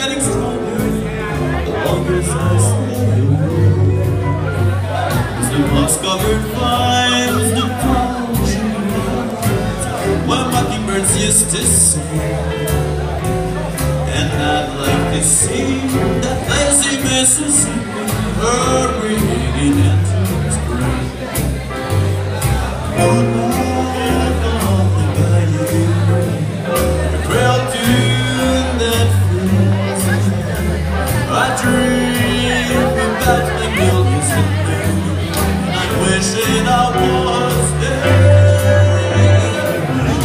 getting stronger the longer as I stay away. As the moss-covered vines, the palm tree, where mockingbirds used to sing. And I'd like to see that lazy Mississippi hurrying into spring. Goodbye, gone by you, the frail tune that fills I dream about magnolias and moon, and I'm wishing I was there.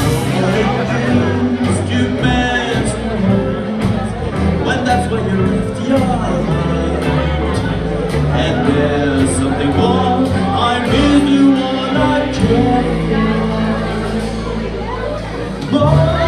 That's when you left your heart. And there's something more, I miss you all I care. More